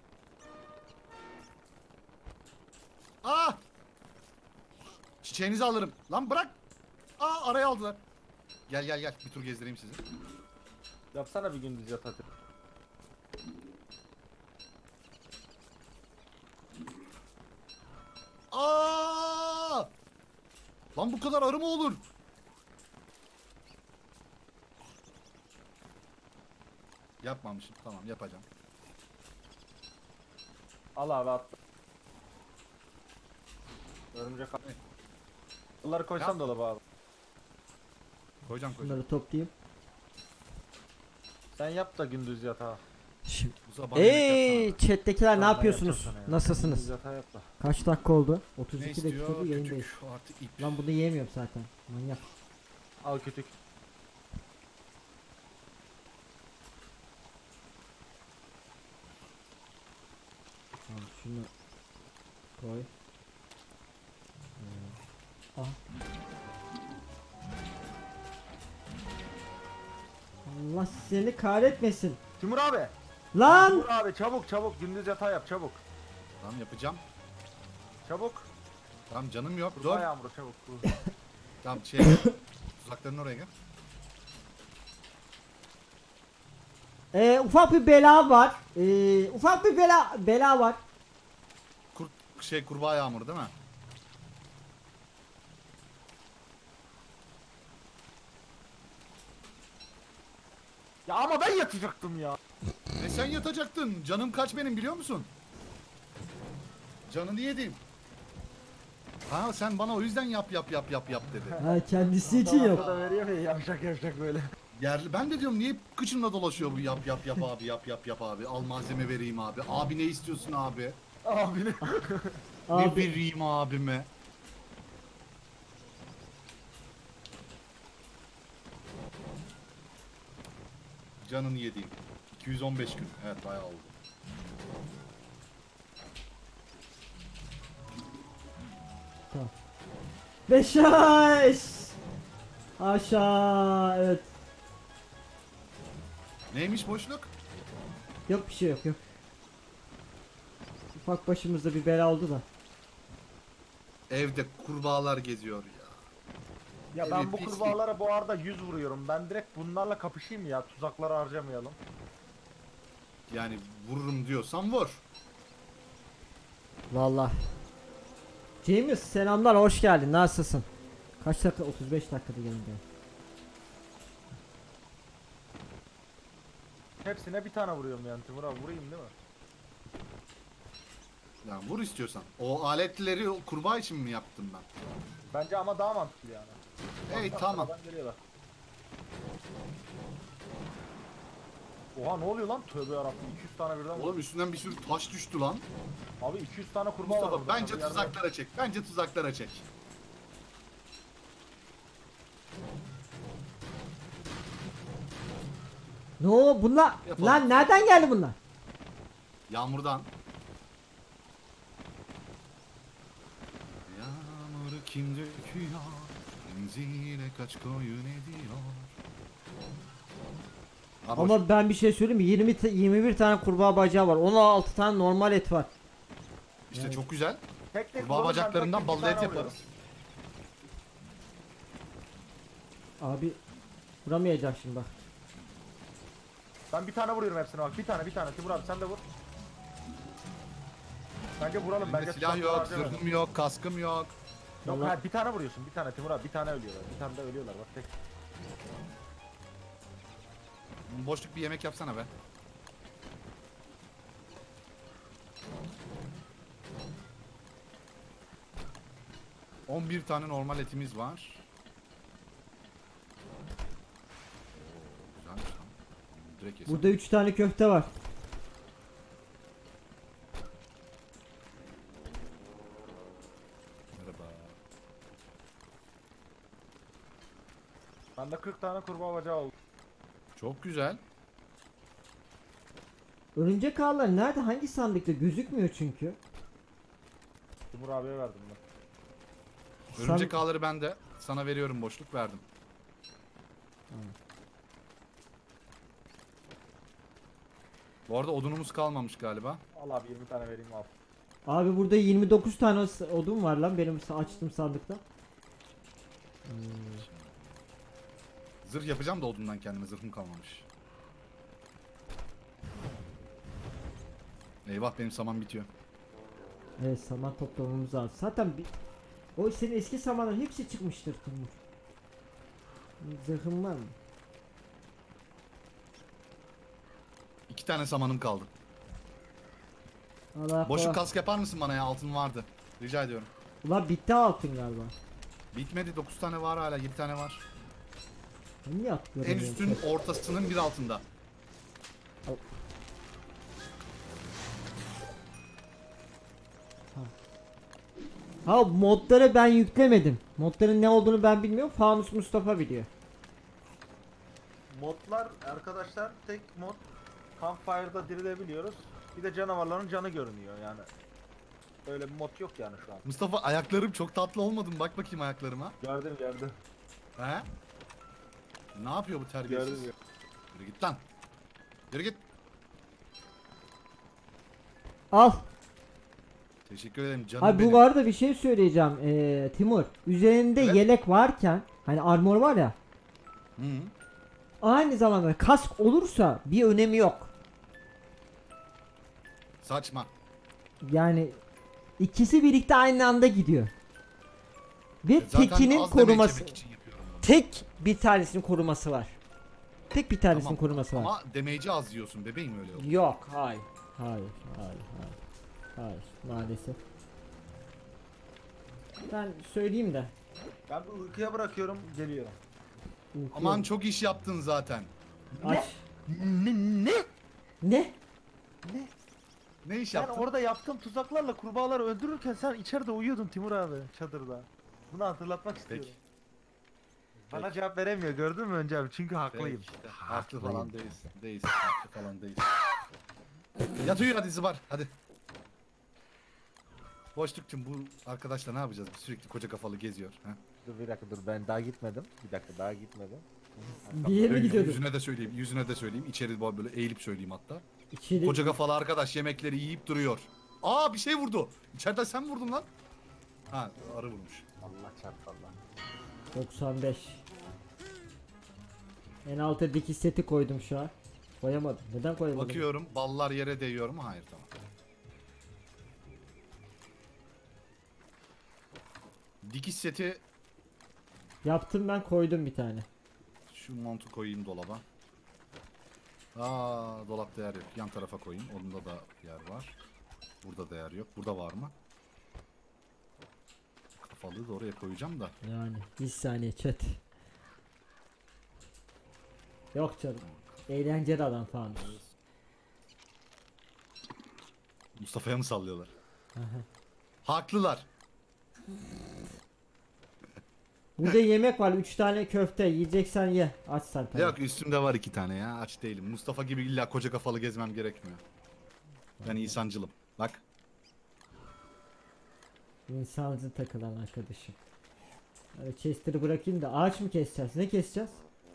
Aa! Çiçeğinizi alırım. Lan bırak. Aa, araya aldılar. Gel gel gel. Bir tur gezdireyim sizi. Yapsana bir gündüz yat hadi. Aa! Lan bu kadar arı mı olur? Yapmamışım. Tamam, yapacağım. Al abi, at. Örümcek ağ. Bunları koysan Yap. dolaba abi. Koyacağım koyacağım. Bunları toplayayım. Sen yap da gündüz yatağı. Şimdi. Bu sabah yemek yapsana. Chat'tekiler ne Tamam, ben yapıyorsunuz? yapacağım sana ya. Nasılsınız? Gündüz yatağı yap da. Kaç dakika oldu? Ne 32 istiyor? dakikadır yayındayız. Kütük artı ip. Lan bunu yiyemiyorum zaten. Manyak. Al kütük. Tamam, şunu koy. Ah. Allah seni kahretmesin. Timur abi. Lan! Timur abi, çabuk çabuk gündüz yatağı yap, çabuk. Tamam yapacağım. Çabuk. Tamam canım yok. Dur. Kurbağa yağmuru çabuk. Tamam tuzakların oraya gel. Ufak bir bela var. Ufak bir bela var. Kurbağa yağmuru değil mi? Ya ama ben yatacaktım ya. Sen yatacaktın. Canım kaç benim biliyor musun? Canını yedim. Ha sen bana o yüzden yap dedi. Ha, kendisi için Adam yap. arkada veriyor ya, yavşak yavşak böyle. Yerli ben de diyorum niye kıçımla dolaşıyor bu yap abi yap abi. Al malzeme vereyim abi. Abi ne istiyorsun abi? Abi ne? Ne Abi, vereyim abime? Canını yediğim. 215 gün. Evet bayağı oldu. tamam. Beşaş. Aşağı. Evet. Neymiş boşluk? Yok bir şey yok. Ufak başımızda bir bela oldu da. Evde kurbağalar geziyor ya. Ya ben Evet, bu pislik. kurbağalara bu arada 100 vuruyorum. Ben direkt bunlarla kapışayım ya. Tuzakları harcamayalım. Yani vururum diyorsan vur. Vallahi. James selamlar, hoş geldin. Nasılsın? Kaç dakika? 35 dakikada yayındayım. Hepsine bir tane vuruyorum yani Timur abi, vurayım değil mi? Yani vur istiyorsan. O aletleri kurbağa için mi yaptım ben? Bence ama daha mantıklı yani. Hey Bak, tamam. arkadan geliyorlar. Oha ne oluyor lan? Tövbe yarabbim, 200 tane birden Oğlum üstünden bir sürü taş düştü lan. Abi 200 tane kurbağa var Mustafa burada. bence Tabii yardım- tuzaklara çek. Bence tuzaklara çek. Ne o bunlar? Yapalım. Lan nereden geldi bunlar? Yağmurdan. Yağmur kim döküyor? Benzine kaç koyun ediyor? Ha, boş. Ama ben bir şey söyleyeyim mi? 21 tane kurbağa bacağı var. 16 tane normal et var. İşte çok güzel. Tek tek Kurbağa vurun, ben bacaklarından tek tek bir ballı et tane yaparız. Abi vuramayacak şimdi bak. Ben bir tane vuruyorum hepsine bak. Bir tane. Timur abi sen de vur. Bence vuralım. Elimde Bence silah tuzaklar yok, harcamayalım. zırhım yok, kaskım yok. Yok Vallahi- ha, bir tane vuruyorsun. Bir tane Timur abi. Bir tane ölüyorlar. Bir tane de ölüyorlar bak tek. Boşluk bir yemek yapsana be. ...11 tane normal etimiz var. Oo, güzelmiş lan. Direkt yesem. Burada 3 tane köfte var. Merhaba. Bende 40 tane kurbağa bacağı oldu. Çok güzel. Örümcek ağları nerede? Hangi sandıkta? Gözükmüyor çünkü. Timur abiye verdim ben. Örümcek ağları bende. Sana veriyorum, boşluk verdim. Bu arada odunumuz kalmamış galiba. Al abi 20 tane vereyim al. Abi burada 29 tane odun var lan benim açtığım sandıkta. Zırh yapacağım da odundan kendime, zırhım kalmamış. Eyvah, benim saman bitiyor. Evet, saman toplamamız lazım. Zaten o senin eski samanların hepsi çıkmıştır Timur. Zırhın var mı? 2 tane samanım kaldı. Allah Boşluk Allah. kask yapar mısın bana ya? Altın vardı. Rica ediyorum. Ulan bitti altın galiba. Bitmedi, 9 tane var hala, 7 tane var. Ben niye atlıyorum? En üstün ortasının bir altında. Ha, modları ben yüklemedim. Modların ne olduğunu ben bilmiyorum. Fanus Mustafa biliyor. Modlar arkadaşlar tek mod Campfire'da dirilebiliyoruz. Bir de canavarların canı görünüyor yani. Öyle bir mod yok yani şu an. Mustafa, ayaklarım çok tatlı olmadı mı? Bak bakayım ayaklarıma. Gördüm. He? Ne yapıyor bu terbiyesiz? Gördüm. Yürü git lan. Yürü git. Al. Teşekkür ederim canım Abi benim. bu arada bir şey söyleyeceğim Timur. Üzerinde Evet. yelek varken hani armor var ya. Hı. Aynı zamanda kask olursa bir önemi yok. Saçma. Yani ikisi birlikte aynı anda gidiyor. Ve Zaten tekinin az damage koruması. yemek için yapıyorum bunu. Tek bir tanesinin koruması var. Tek bir tanesinin Tamam. koruması var. Ama damage'i az yiyorsun bebeğim, öyle oldu. Yok, hayır. Hayır, maalesef. Ben söyleyeyim de. Ben bu uykuya bırakıyorum geliyorum. Aman çok iş yaptın zaten. Aç. Ne? Ne? Ne iş Ben yaptın? orada yaptığım tuzaklarla kurbağaları öldürürken sen içeride uyuyordun Timur abi çadırda. Bunu hatırlatmak istiyorum. Peki. Bana cevap veremiyor gördün mü önce abi çünkü haklıyım. Peki. Haklı falan değilsin. Değilsin. Haklı falan değilsin. Yat uyu hadi Zıbar. Hadi. Boşlukçum, bu arkadaşla ne yapacağız? Sürekli koca kafalı geziyor. Ha? Dur bir dakika dur ben daha gitmedim. Bir dakika daha gitmedim. Bir yere mi gidiyordun? Yüzüne de söyleyeyim. İçeri böyle eğilip söyleyeyim hatta. İçeri. Koca kafalı arkadaş yemekleri yiyip duruyor. Aa, bir şey vurdu. İçeriden sen mi vurdun lan? Ha, arı vurmuş. Allah çarptı Allah. 95. En alta dikiş seti koydum şu an. Koyamadım. Neden koyamadım? Bakıyorum, ballar yere değiyor mu? Hayır, tamam. Dikiş seti, Yaptım, ben koydum bir tane. şu montu koyayım dolaba. Aa, dolapta yer yok. Yan tarafa koyayım. Onda da yer var. Burada da yer yok. Burada var mı? Kafalığı da oraya koyacağım da. Yani bir saniye chat. Yok canım. Eğlenceli adam falan. Mustafa'ya mı sallıyorlar? Aha. Haklılar. Burada yemek var, 3 tane köfte yiyeceksen ye. Açsan tabii. Yok, üstümde var 2 tane ya. Aç değilim. Mustafa gibi illa koca kafalı gezmem gerekmiyor. Ben insancılım. Bak. İnsancı takılan arkadaşım. Hadi Chester'ı bırakayım da ağaç mı keseceğiz? Ne keseceğiz?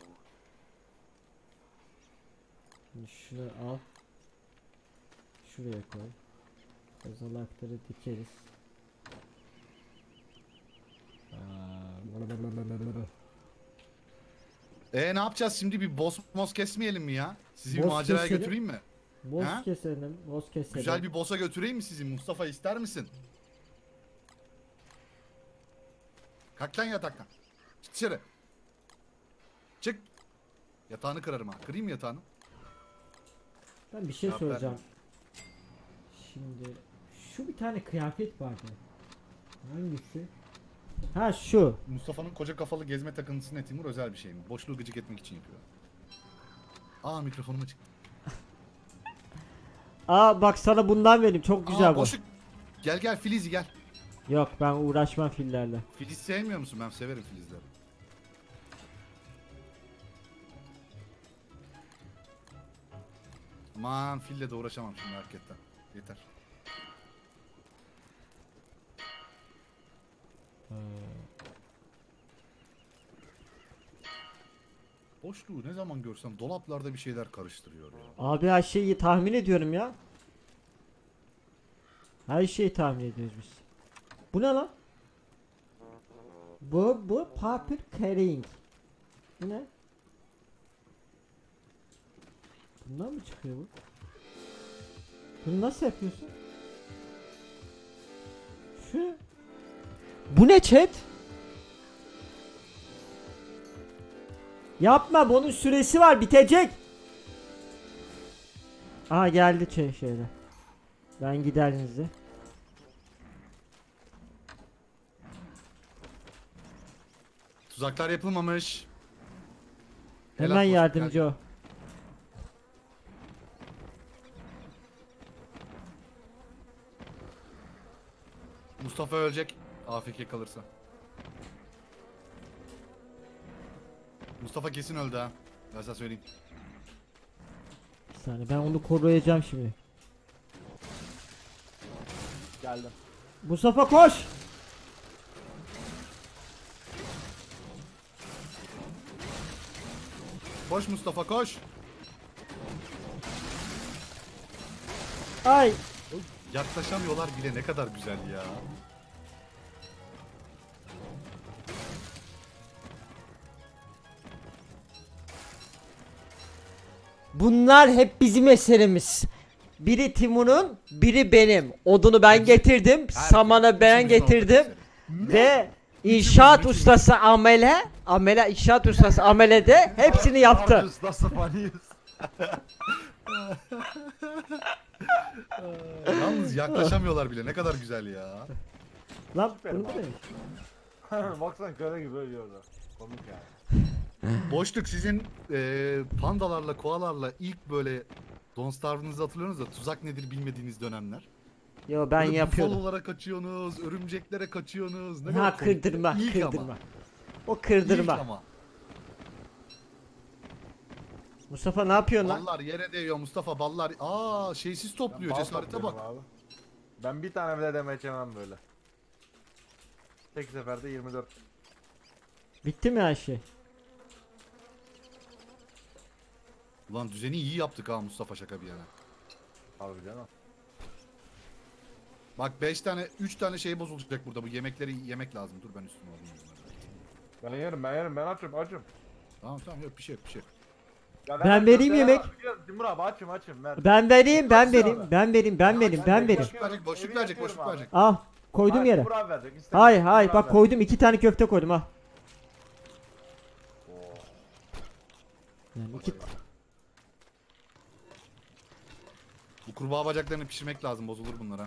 Şimdi şunu al. Şuraya koy. Kozalakları dikeriz. Ne yapacağız şimdi, bir boss kesmeyelim mi ya? Sizi bir Boss maceraya keselim. götüreyim mi? Boz Ha? keselim, boz keselim. Güzel bir boss'a götüreyim mi sizi? Mustafa ister misin? Kalk lan yataktan. Çık dışarı. Çık. Yatağını kırarım ha. Kırayım mı yatağını? Ben bir şey Cevap soracağım. Şimdi şu bir tane kıyafet vardı. Hangisi? Ha şu. Mustafa'nın koca kafalı gezme takıntısı ne Timur, özel bir şey mi? Boşluğu gıcık etmek için yapıyor. Mikrofonuma çıktı. Aa bak sana bundan vereyim. Çok güzel bu. Boşluk. Gel Filiz'i gel. Yok ben uğraşmam fillerle. Filiz sevmiyor musun? Ben severim Filizleri. Aman fille de uğraşamam şimdi hakikaten. Yeter. Boşluğu ne zaman görsem dolaplarda bir şeyler karıştırıyor ya. Abi her şeyi tahmin ediyorum ya. Her şeyi tahmin ediyoruz biz. Bu ne lan? Bu paper carrying. Bu ne? Bundan mı çıkıyor bu? Bunu nasıl yapıyorsun? Şu. Bu ne chat? Yapma, bunun süresi var, bitecek. Aha geldi şeyler. Ben gidersiniz. Tuzaklar yapılmamış. Hemen boşluk, yardımcı gel. o. Mustafa ölecek. AFK kalırsa. Mustafa kesin öldü ha. Ben sana söyleyeyim. Bir saniye, ben onu koruyacağım şimdi. Geldim. Mustafa koş. Koş Mustafa koş. Ay. Yaklaşamıyorlar bile, ne kadar güzel ya. Bunlar hep bizim eserimiz. Biri Timur'un, biri benim. Odunu ben getirdim, samanı ben Hepimizin ortak getirdim eseri. ve inşaat ustası Amele inşaat ustası Amele de hepsini yaptı. Nasıl fanıyız? Yalnız yaklaşamıyorlar bile, ne kadar güzel ya. Lan bunu da demiş. Baksana köle gibi ölüyordu. Komik yani. Boşluk, sizin pandalarla, koalarla ilk böyle Don't Starve'ınızı hatırlıyorsunuz da tuzak nedir bilmediğiniz dönemler. Yo ben Böyle yapıyordum. bufalolara kaçıyorsunuz, örümceklere kaçıyorsunuz. Ne Ha kadar komik. kırdırma, İlk kırdırma. ama. O İlk kırdırma. ama. Mustafa ne yapıyorsun lan? Ballar yere değiyor Mustafa, ballar. Şeysiz topluyor, Bal cesarete bak. topluyorum abi. Ben bir tane bile demeç yemem böyle. Tek seferde 24. Bitti mi her şey? Ulan düzeni iyi yaptık ha Mustafa, şaka bir yana. Abi canım. Bak 3 tane şey bozulacak burada, bu yemekleri yemek lazım. Dur ben üstüme alayım bunları. Ben yerim, ben açım. Tamam yok bir şey yok. Ya Ben vereyim yemek. Timur abi açım ver. Ben vereyim, Baksana abi. ben vereyim. Boşluk verecek. Al, koydum Hayır, yere. Timur abi verecek. İstemiyorum. Hayır, Timur abi bak verecek. koydum, 2 tane köfte koydum ha. Oo. Yani iki... Bu kurbağa bacaklarını pişirmek lazım, bozulur bunlara.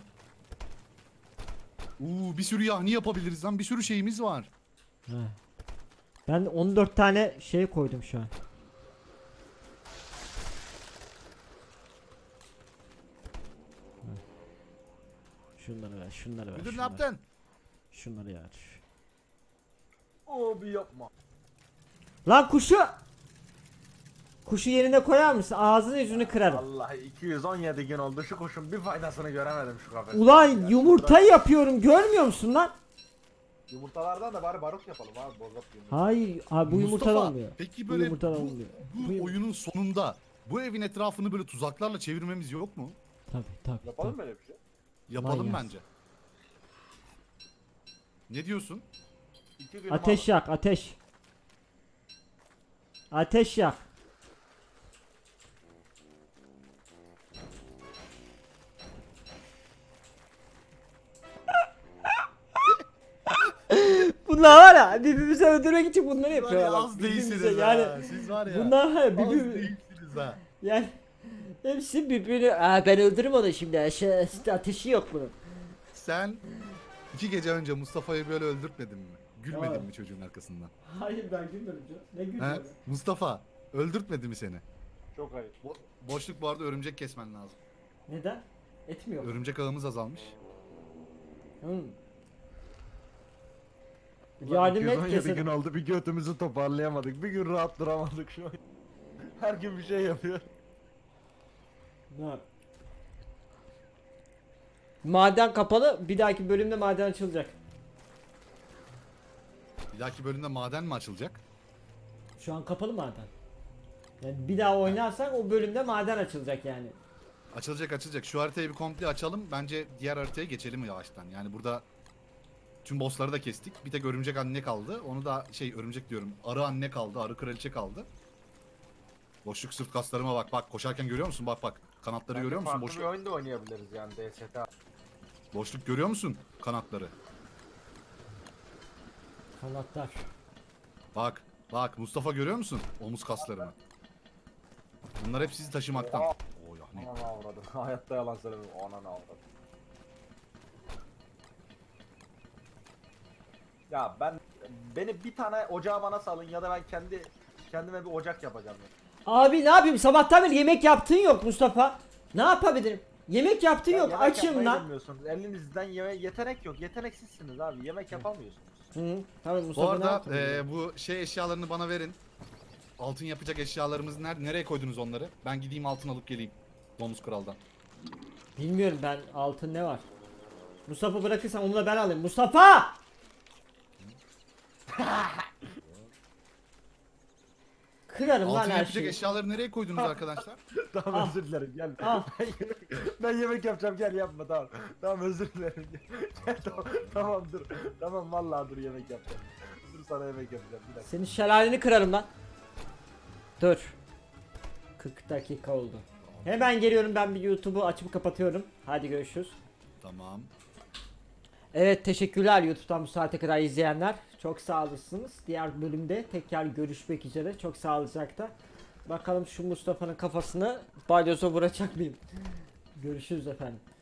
Bir sürü yahni yapabiliriz lan, bir sürü şeyimiz var. Ha. Ben 14 tane şey koydum şu an. Şunları ver, şunları ver. Müdür ne şunları. yaptın? Şunları ver. Abi yapma. Lan kuşu! Kuşu yerine koyar mısın? Ağzını yüzünü kırarım. Vallahi 217 gün oldu şu kuşun bir faydasını göremedim şu kafeste. Ulan Ya, yumurta yapıyorum görmüyor musun lan? Yumurtalardan da bari barut yapalım abi bozap yumurta. Hayır abi bu yumurtadan Mustafa, olmuyor. peki Bu böyle yumurtadan olmuyor. bu oyunun sonunda bu evin etrafını böyle tuzaklarla çevirmemiz yok mu? Tabii. Yapalım böyle bir şey. Yapalım Manyak. bence. Ne diyorsun? 2 gün Ateş yak ateş. Ateş yak. Bunlar var ya birbirimizi öldürmek için bunları yapıyorlar. bak, Az birbirimize değilsiniz yani ha. Siz var ya. bunlar var ya az birbirimizi değilsiniz ha. yani hepsi birbirini ben öldürürüm onu şimdi ateşi yok bunun. Sen 2 gece önce Mustafa'yı böyle öldürtmedin mi? Gülmedin Evet. mi çocuğun arkasından? Hayır ben gülmedim canım. Ne He? gülmüyorum? Mustafa öldürtmedi mi seni? Çok ayıp. Boşluk bu arada örümcek kesmen lazım. Neden? Etmiyor. Örümcek ağımız azalmış. Yardım et 217 gün kesin. oldu bir götümüzü toparlayamadık. Bir gün rahat duramadık şu an. Her gün bir şey yapıyor. Ne? Maden kapalı. Bir dahaki bölümde maden açılacak. Bir dahaki bölümde maden mi açılacak? Şu an kapalı maden. Yani bir daha oynarsak o bölümde maden açılacak yani. Açılacak. Şu haritayı bir komple açalım. Bence diğer haritaya geçelim yavaştan. Yani burada tüm bossları da kestik. Bir tek örümcek anne kaldı. Onu da örümcek diyorum. Arı anne kaldı. Arı kraliçe kaldı. Boşluk sırt kaslarıma bak. Bak koşarken görüyor musun? Bak. Kanatları görüyor musun? Farklı bir Boşluk. oyunda oynayabiliriz yani DST. Boşluk görüyor musun? Kanatları. Kanatlar. Bak Mustafa görüyor musun? Omuz kaslarını. Bunlar hep sizi taşımaktan. Oha. Oo yani. Ananı avradım. Hayatta yalan söylemiyorum. Ananı avradım. Ya beni bir tane ocağa bana salın ya da ben kendime bir ocak yapacağım. Ya. Abi ne yapayım? Sabahtan beri yemek yaptığın yok Mustafa. Ne yapabilirim? Yemek yaptığın yok. Yemek Açım yapmayı lan. bilmiyorsunuz. Elinizden yetenek yok. Yeteneksizsiniz abi. Yemek yapamıyorsunuz. Hı. Tamam Bu Mustafa ne arada yaptın? bu eşyalarını bana verin. Altın yapacak eşyalarımızı nereye koydunuz onları? Ben gideyim altın alıp geleyim. Domuz kraldan. Bilmiyorum ben altın ne var. Mustafa bırakırsan onu da ben alayım. Mustafa! Kırarım lan Altın her yapacak şeyi. eşyaları nereye koydunuz arkadaşlar? Tamam Al. özür dilerim gel. Al. Ben yemek yapacağım gel yapma tamam. Tamam özür dilerim. Gel tamam dur. Tamam vallahi dur yemek yapacağım. Dur sana yemek yapacağım bir dakika. Senin şelaleni kırarım lan. Dur. 40 dakika oldu. Hemen geliyorum ben bir YouTube'u açıp kapatıyorum. Hadi görüşürüz. Tamam. Evet teşekkürler YouTube'dan bu saate kadar izleyenler. Çok sağ olasınız. Diğer bölümde tekrar görüşmek üzere. Çok sağlıcakla. Bakalım şu Mustafa'nın kafasını balyoza vuracak mıyım? Görüşürüz efendim.